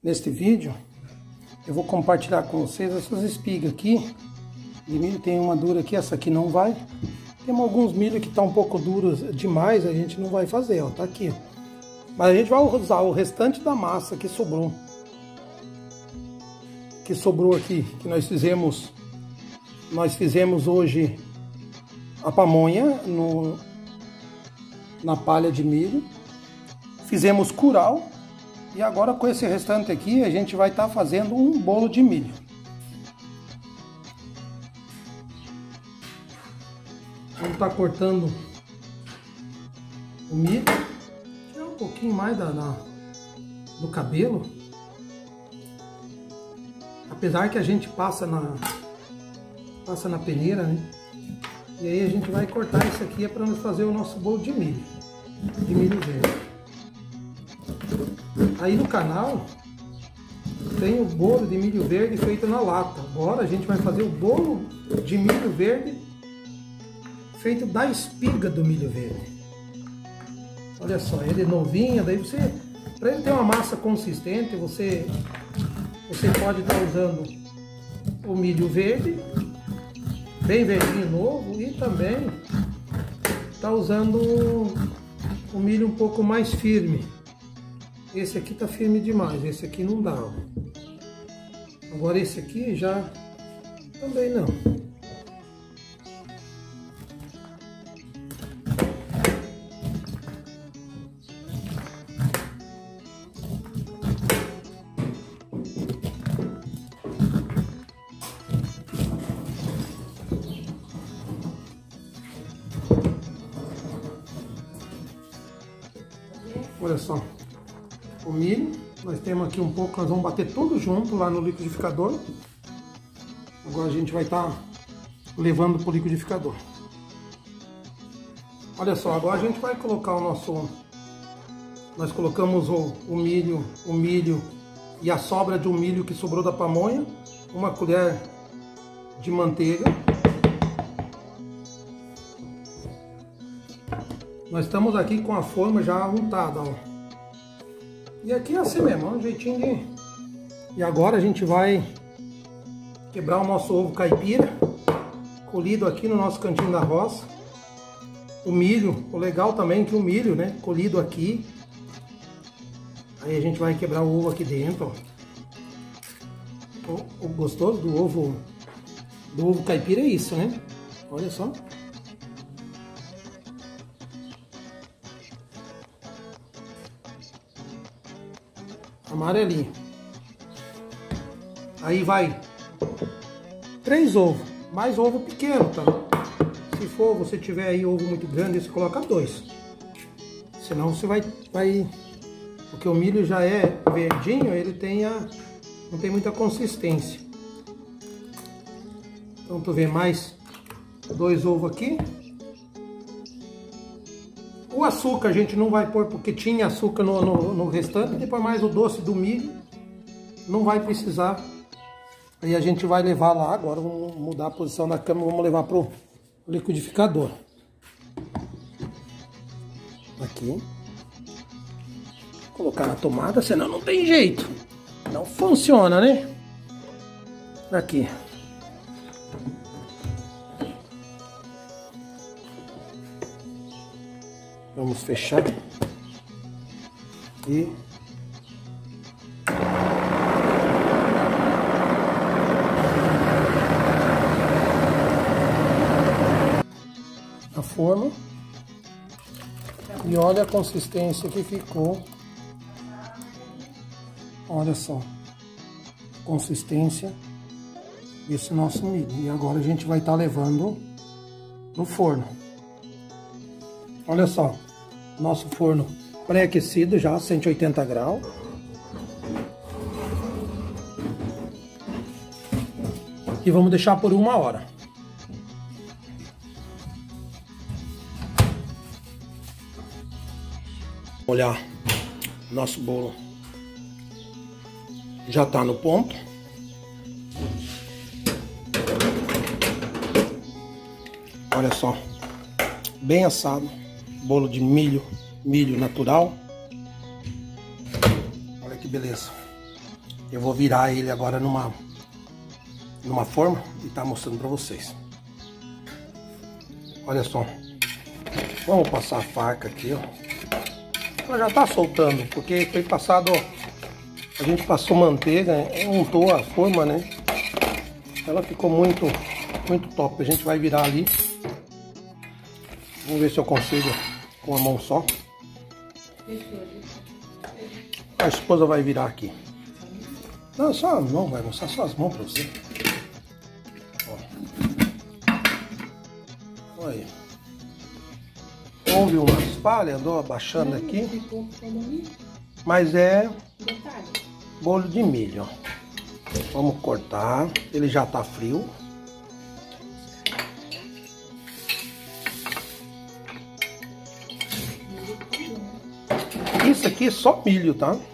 Neste vídeo eu vou compartilhar com vocês essas espigas aqui de milho. Tem uma dura aqui, essa aqui não vai. Tem alguns milho que tá um pouco duros demais, a gente não vai fazer, ó, tá aqui. Mas a gente vai usar o restante da massa que sobrou. Que sobrou aqui, que nós fizemos hoje a pamonha na palha de milho. Fizemos curau. E agora com esse restante aqui a gente vai estar fazendo um bolo de milho. Vamos estar cortando o milho. Tirar um pouquinho mais do cabelo. Apesar que a gente passa na peneira, né? E aí a gente vai cortar isso aqui para nós fazer o nosso bolo de milho verde. Aí no canal tem o bolo de milho verde feito na lata. Agora a gente vai fazer o bolo de milho verde feito da espiga do milho verde. Olha só, ele é novinho, daí para ele ter uma massa consistente, você pode estar usando o milho verde, bem verdinho novo, e também tá usando o milho um pouco mais firme. Esse aqui tá firme demais, esse aqui não dá, ó. Agora esse aqui já também não. Olha só. O milho, nós temos aqui um pouco, nós vamos bater tudo junto lá no liquidificador. Agora a gente vai estar levando para o liquidificador. Olha só, agora a gente vai colocar o nosso... Nós colocamos o milho e a sobra de um milho que sobrou da pamonha, uma colher de manteiga. Nós estamos aqui com a forma já untada, ó. E aqui é assim mesmo, um jeitinho de... E agora a gente vai quebrar o nosso ovo caipira, colhido aqui no nosso cantinho da roça. O milho, o legal também é que o milho, né, colhido aqui. Aí a gente vai quebrar o ovo aqui dentro, ó. O gostoso do ovo caipira é isso, né? Olha só. Amarelinho. Aí vai 3 ovos, mais ovo pequeno, tá? Se for, você tiver aí ovo muito grande, você coloca 2. Senão você vai... Porque o milho já é verdinho, ele não tem muita consistência. Então tu vê mais 2 ovos aqui. O açúcar a gente não vai pôr porque tinha açúcar no restante. Depois mais o doce do milho. Não vai precisar. Aí a gente vai levar lá agora. Vamos mudar a posição da câmera. Vamos levar pro liquidificador. Aqui. Vou colocar na tomada, senão não tem jeito. Não funciona, né? Aqui. Vamos fechar e a forma, e olha a consistência que ficou. Olha só a consistência desse nosso milho. E agora a gente vai estar levando no forno. Olha só, nosso forno pré-aquecido já, 180 graus. E vamos deixar por 1 hora. Olhar, nosso bolo já tá no ponto. Olha só, bem assado. Bolo de milho natural. Olha que beleza. Eu vou virar ele agora numa forma e tá mostrando pra vocês. Olha só. Vamos passar a faca aqui, ó. Ela já tá soltando, porque foi passado, ó. A gente passou manteiga, untou a forma, né? Ela ficou muito top. A gente vai virar ali. Vamos ver se eu consigo com a mão só. A esposa vai virar aqui. Não, só a mão, vai mostrar só as mãos pra você. Ó. Aí. Houve umas falhas, andou abaixando aqui. Mas é bolo de milho, ó. Vamos cortar. Ele já tá frio. Isso aqui é só milho, tá?